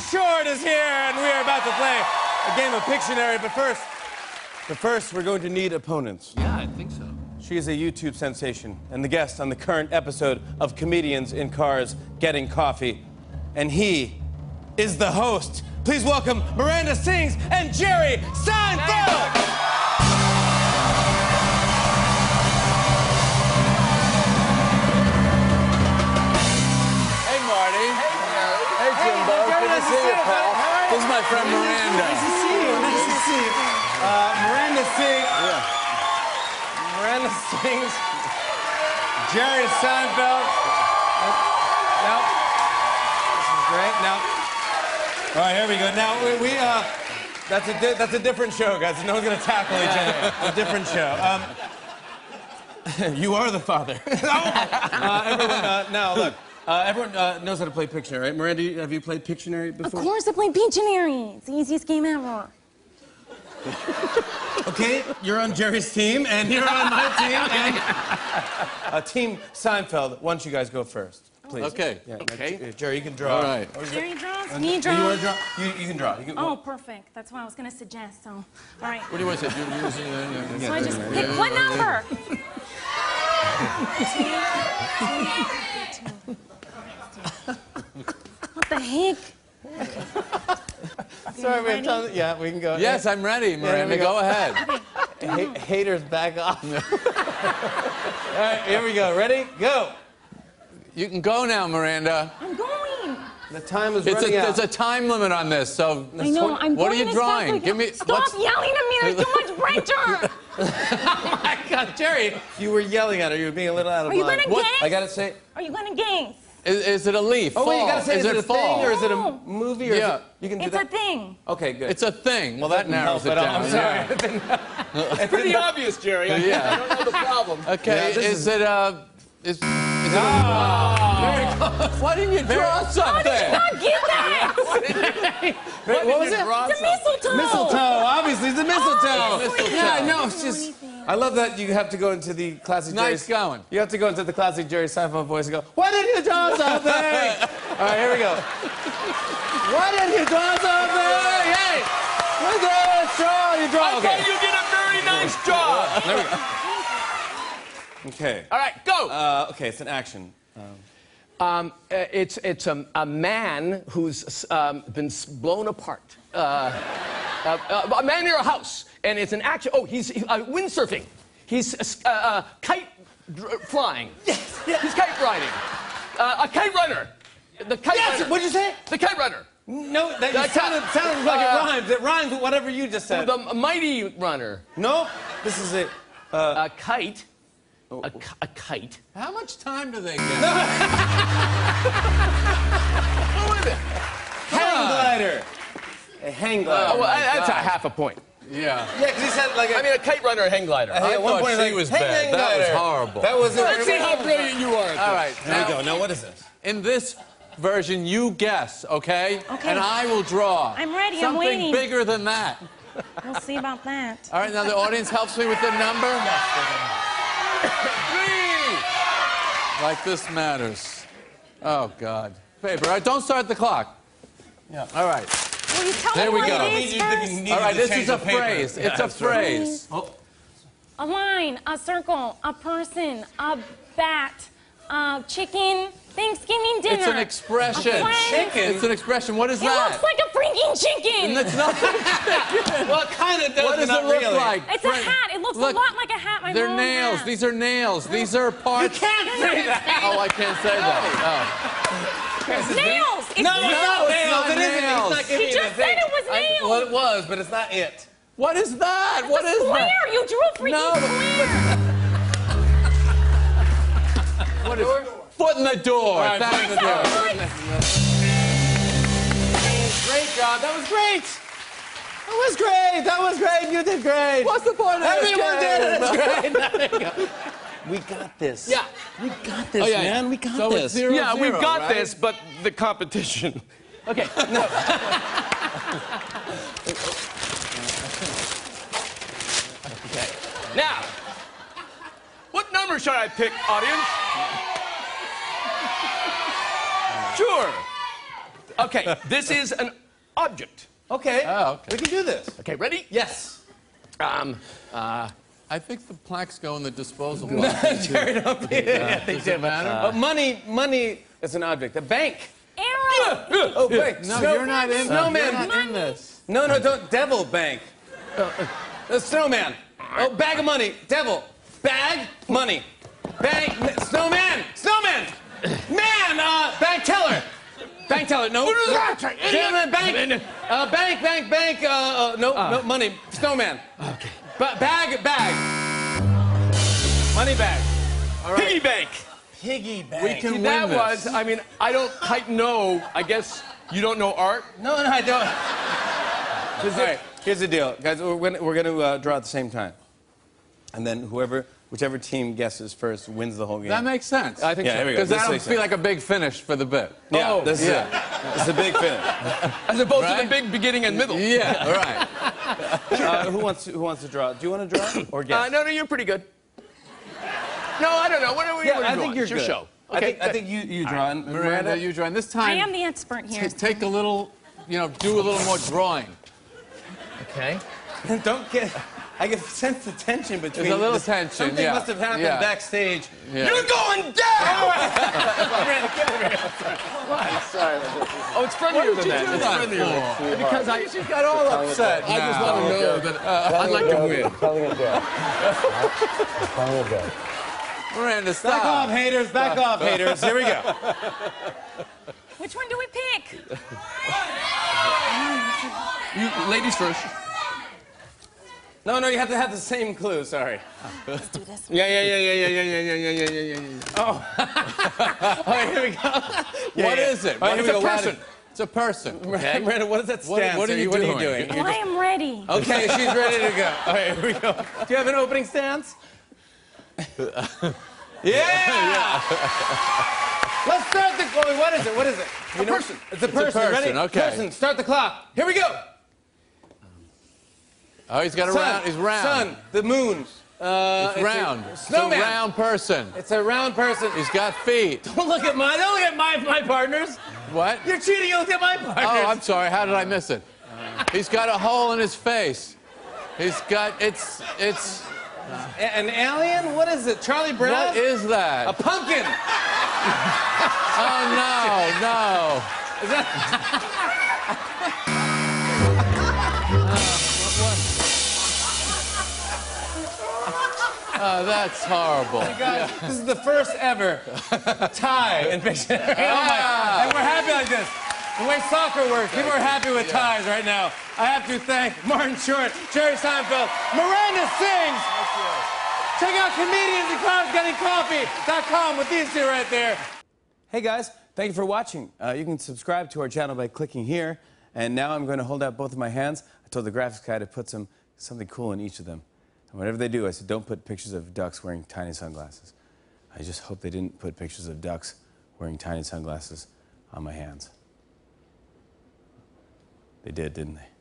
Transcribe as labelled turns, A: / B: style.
A: Short is here, and we are about to play a game of Pictionary. But first, we're going to need opponents.
B: Yeah, I think so.
A: She is a YouTube sensation and the guest on the current episode of Comedians in Cars Getting Coffee. And he is the host. Please welcome Miranda Sings and Jerry Seinfeld!
B: This is my friend Miranda.
A: Nice to see you. Nice to see you. Miranda Sings. Yeah. Miranda Sings. Jerry Seinfeld. Now, this is great. Now, all right, here we go. Now that's a different show, guys. No one's gonna tackle each other. It's a different show. You are the father. Everyone, now look. Everyone knows how to play Pictionary, right? Miranda, have you played Pictionary before?
C: Of course I played Pictionary. It's the easiest game ever.
A: Okay, you're on Jerry's team, and you're on my team, and... Team Seinfeld, why don't you guys go first, please?
B: Okay.
A: Yeah,
B: Okay.
A: Jerry, you can draw.
B: All right.
C: Jerry draws, me draws.
A: You want to draw? You can draw. You can,
C: Oh, perfect. That's what I was going to suggest, so... All right.
B: What do you want to say? You're using
C: So I just pick what number? What the heck?
A: Sorry, we have time. Yeah, we can go.
B: Yes, I'm ready, Miranda. Go ahead.
A: Haters, back off. All right, here we go. Ready? Go.
B: You can go now, Miranda.
C: I'm going.
A: The time is running out.
B: There's a time limit on this, so...
C: I know, I'm
B: What are
C: going
B: you
C: as
B: drawing?
C: fast as I
B: Give me...
C: can. Stop yelling at me. There's too much pressure.
A: Oh, my God, Jerry, you were yelling at her. You were being a little out of line.
C: Are you going to guess?
A: I got to say...
C: Are you going to guess?
B: Is it a leaf?
A: Oh, wait, you
B: Fall?
A: gotta say, is it a
B: fall?
A: thing or is it a movie? Or
B: Yeah.
A: is it, you can do
C: It's
A: that.
C: a thing.
A: Okay, good.
B: It's a thing. Well, that narrows it
A: Help
B: down.
A: I'm sorry.
B: Yeah.
A: It's pretty obvious, Jerry. I don't know the problem.
B: Okay,
A: Yeah,
B: is it a... Is it very close. Why didn't you draw something?
C: How did you not get that?
A: What was it?
C: It's a mistletoe.
A: Mistletoe. Obviously, it's a mistletoe.
B: Mistletoe.
A: Yeah, I know. It's just... I love that you have to go into the classic
B: Nice
A: Jerry...
B: going.
A: You have to go into the classic Jerry Seinfeld voice and go, why didn't you draw something? All right, here we go. Why didn't you draw something? Hey! Look at this draw. You draw.
D: I thought you did a very nice job.
A: There we go. Okay.
D: All right, go.
A: Okay, it's an action.
D: It's a man who's been blown apart. A man near a house, and it's an action. Oh, he's windsurfing. He's kite flying. Yes, yes. He's kite riding. A kite runner. The kite runner.
A: What'd you say?
D: The kite runner.
A: No, that sounded like it rhymes. It rhymes with whatever you just said.
D: The mighty runner.
A: No, this is it.
D: A kite. A kite.
B: How much time do they get?
D: Who is it?
A: Hang glider. A hang glider.
D: Oh, well, that's a half a point.
B: Yeah.
A: Yeah, because he said like
D: I mean, a kite runner, a hang glider.
B: I
A: at one
B: thought
A: point,
B: she
A: like,
B: was
A: hang
B: bad. That was
A: glider.
B: horrible.
A: That was it.
D: Let's see how brilliant you are.
B: All right.
A: Here we go. Now, what is this?
B: In this version, you guess, okay?
C: Okay.
B: And I will draw.
C: I'm ready, I'm
B: Something
C: waiting.
B: bigger than that.
C: We'll see about that.
B: All right, now the audience helps me with the number. 3! Like this matters. Oh, God. Paper. All right, don't start the clock.
A: Yeah.
B: All right.
C: Will you tell
B: There
C: me
B: we
C: what
B: go.
C: it is first?
B: All right, this is a phrase. It's a phrase.
C: A line, a circle, a person, a bat, a chicken, Thanksgiving dinner.
B: It's an expression.
C: A friend.
B: It's an expression. What is
C: It
B: that?
C: looks like a freaking chicken.
B: And it's not.
A: Well, it kind of does,
B: What
A: but
B: does it
A: not
B: look
A: really.
B: like?
C: It's a hat. It looks
B: Look,
C: a lot like a hat my
B: They're
C: mom
B: nails.
C: has.
B: These are nails. These are parts.
A: You can't say that.
B: Oh, I can't say that.
C: Nails. It's
A: No, it's not
B: it's
A: nails.
B: not
A: It isn't.
B: nails.
A: It's not giving
C: He
A: you
C: just
A: the thing.
C: said it was nails.
A: Well, it was, but it's not it.
B: What is that? What is
C: Square.
B: that?
C: You drew a freaking
B: No,
C: square.
B: What is foot in the door?
A: right,
B: Thank
A: foot in the
B: you.
A: door. Great job. That was great. That was great. That was great. You did great.
B: What's the point of this
A: Everyone
B: game?
A: did it. That's great. There you go. We got this.
D: Yeah.
A: We got this,
B: yeah.
A: man. We got
B: So
A: this.
B: it's 0-0,
D: Yeah, we've got
B: right?
D: this, but the competition. Okay. No. Okay. Now, what number should I pick, audience? Sure. Okay, this is an object.
A: Okay.
B: Oh, okay.
A: We can do this.
D: Okay, ready?
A: Yes.
B: I think the plaques go in the disposal box.
A: Jerry, don't be. Yeah,
B: Does it matter?
A: Money is an object. A bank.
C: Arrow.
A: Oh, wait.
B: No, you're not in
A: Snowman.
B: You're not in this.
A: No, don't. Devil bank. The snowman. Oh, bag of money. Devil. Bag. Money. Bank. Snowman. Snowman. Man. Bank teller. Bank teller. No. Gentleman. Bank. Bank. No. Money. Snowman.
D: Okay.
A: Bag. Money bag. All right.
D: Piggy bank.
A: Piggy bank.
B: We can
D: See,
B: win
D: that
B: this.
D: was, I mean, I don't quite know. I guess you don't know art?
A: No, I don't. All right, here's the deal, guys. We're gonna draw at the same time, and then whichever team guesses first wins the whole game.
B: That makes sense.
D: I think so.
A: Here we go.
B: Because
A: This
B: that'll
A: makes
B: feel
A: sense.
B: like a big finish for the bit.
A: Yeah,
D: Oh,
A: this is it. It's a big finish.
D: As opposed to
B: Right?
D: the big beginning and middle.
B: Yeah, all right.
A: Who wants to draw? Do you want to draw or guess?
D: No, you're pretty good. No, I don't know. What are we
A: Yeah,
D: doing?
A: I think you're
D: It's your
A: good.
D: show.
A: I think you draw. And
B: Miranda, you join. This time,
C: I am the expert here.
B: take a little, do a little more drawing.
D: Okay.
A: don't get. I can sense the tension between.
B: There's a little tension,
A: Something
B: yeah.
A: must have happened
B: Yeah.
A: backstage.
B: Yeah.
D: You're going down! Oh, it's friendlier than that. It's friendlier. Because
B: You got all upset.
D: I just want to know that I'd like to win.
E: Telling it down. Telling it down.
B: Miranda, stop.
A: Back off, haters. Back off, haters. Here we go.
C: Which one do we pick?
D: You, ladies first.
A: No, you have to have the same clue. Sorry.
C: Let's do this.
A: Yeah. Oh. All right, here we go.
B: What is it?
A: All right,
B: What
A: here
B: is
A: we go.
B: person. It's a person.
A: Okay. Miranda, what does that stand?
B: What are you
A: What are you
B: doing?
A: doing?
C: Well, I am ready.
A: Okay, she's ready to go. All right, here we go. Do you have an opening stance? Yeah! Let's start the. Oh, what is it? What is it?
D: A person.
A: It's a person. Ready?
B: person, okay.
A: Person. Start the clock. Here we go.
B: Oh, he's got a round. He's round.
A: Sun. The moon.
B: It's round. It's a
A: Snowman.
B: round person.
A: It's a round person.
B: He's got feet.
A: Don't look at mine. Don't look at my partners.
B: What?
A: You're cheating. You look at my partners.
B: Oh, I'm sorry. How did I miss it? He's got a hole in his face. He's got. It's.
A: An alien? What is it? Charlie Brown?
B: What is that?
A: A pumpkin.
B: Oh no.
A: Is that?
B: Oh, that's horrible.
A: Guys, this is the first ever tie in Pictionary. And we're happy like this. The way soccer works, people are happy with ties right now. I have to thank Martin Short, Jerry Seinfeld, Miranda Sings. Check out comediansandclownsgettingcoffee.com with these two right there. Hey guys, thank you for watching. You can subscribe to our channel by clicking here. And now I'm going to hold out both of my hands. I told the graphics guy to put something cool in each of them. And whatever they do, I said, don't put pictures of ducks wearing tiny sunglasses. I just hope they didn't put pictures of ducks wearing tiny sunglasses on my hands. They did, didn't they?